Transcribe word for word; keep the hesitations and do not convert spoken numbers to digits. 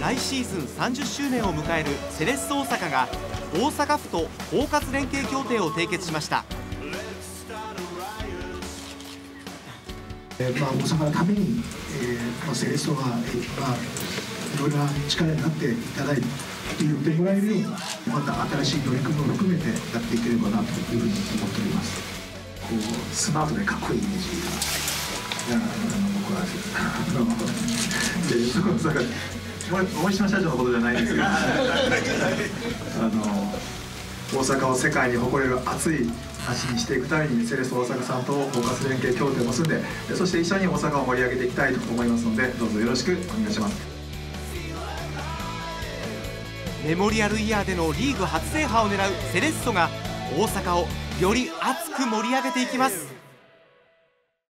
来シーズンさんじゅっしゅうねんを迎えるセレッソ大阪が大阪府と包括連携協定を締結しました。 えーまあ、大阪のために、えーまあ、セレッソが、えーまあ、いろいろな力になっていただいて言ってもらえるように、また新しい取り組みも含めてやっていければなというふうに思っております。こうスマートでかっこいいイメージが、いや僕はでそこそこ森島社長のことじゃないですがあの大阪を世界に誇れる熱い橋にしていくためにセレッソ大阪さんと包括連携協定を結んで、そして一緒に大阪を盛り上げていきたいと思いますので、どうぞよろしくお願いします。 メモリアルイヤーでのリーグ初制覇を狙うセレッソが大阪をより熱く盛り上げていきます。